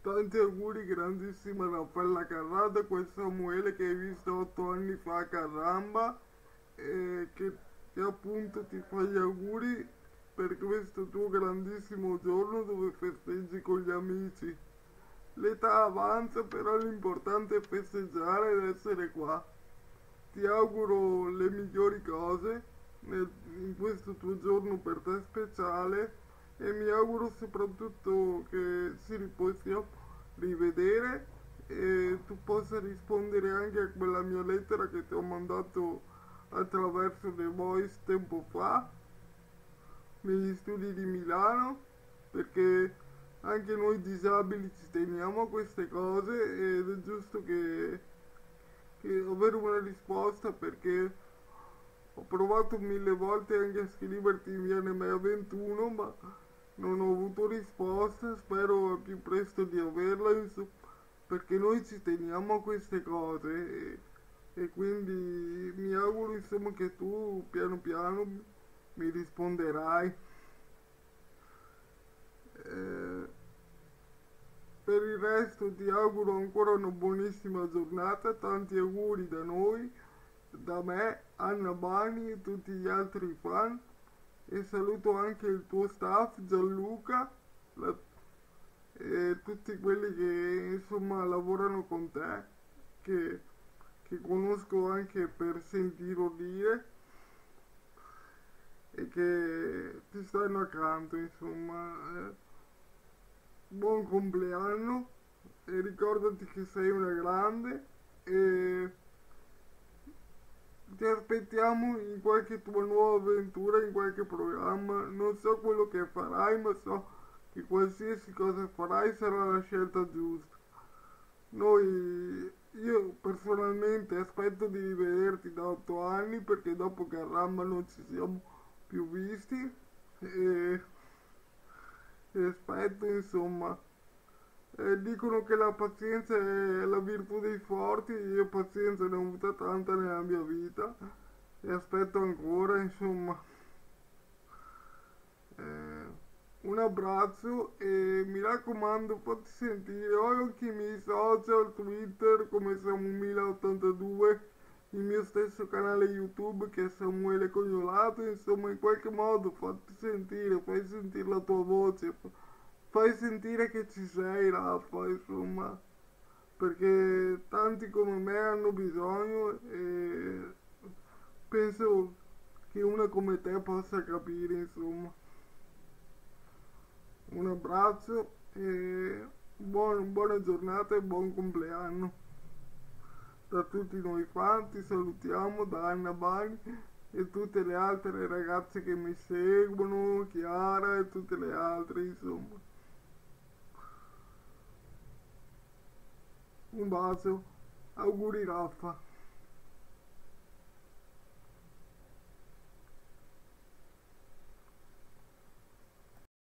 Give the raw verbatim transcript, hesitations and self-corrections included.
Tanti auguri, grandissima Raffaella Carrata, quel Samuele che hai visto otto anni fa a Carramba e che, che appunto ti fa gli auguri per questo tuo grandissimo giorno dove festeggi con gli amici. L'età avanza, però l'importante è festeggiare ed essere qua. Ti auguro le migliori cose nel- in questo tuo giorno per te speciale e mi auguro soprattutto che si possiamo rivedere e tu possa rispondere anche a quella mia lettera che ti ho mandato attraverso The Voice tempo fa negli studi di Milano, perché anche noi disabili ci teniamo a queste cose ed è giusto che, che avere una risposta, perché ho provato mille volte anche a scriverti via Nemea ventuno, ma non ho avuto risposta. Spero al più presto di averla, insomma, perché noi ci teniamo a queste cose e, e quindi mi auguro insomma che tu piano piano mi risponderai. Eh, per il resto ti auguro ancora una buonissima giornata, tanti auguri da noi, da me, Anna Bani e tutti gli altri fan, e saluto anche il tuo staff Gianluca la- e tutti quelli che insomma lavorano con te, che, che conosco anche per sentire dire e che ti stanno accanto, insomma. Eh, buon compleanno e ricordati che sei una grande e ti aspettiamo in qualche tua nuova avventura, in qualche programma. Non so quello che farai, ma so che qualsiasi cosa farai sarà la scelta giusta. Noi, io personalmente aspetto di rivederti da otto anni perché dopo Carramba non ci siamo più visti e, e aspetto insomma. Eh, dicono che la pazienza è la virtù dei forti, io pazienza ne ho avuta tanta nella mia vita e aspetto ancora, insomma. Eh, un abbraccio e mi raccomando fatti sentire, ho anche i miei social, Twitter come Samuele ottantadue, il mio stesso canale YouTube che è Samuele Cognolato, insomma in qualche modo fatti sentire, fai sentire la tua voce, fai sentire che ci sei Raffa, insomma, perché tanti come me hanno bisogno e penso che una come te possa capire, insomma. Un abbraccio e buon- buona giornata e buon compleanno. Da tutti noi fan ti salutiamo, da Anna Bani e tutte le altre ragazze che mi seguono, Chiara e tutte le altre, insomma. Un bacio, auguri Raffa.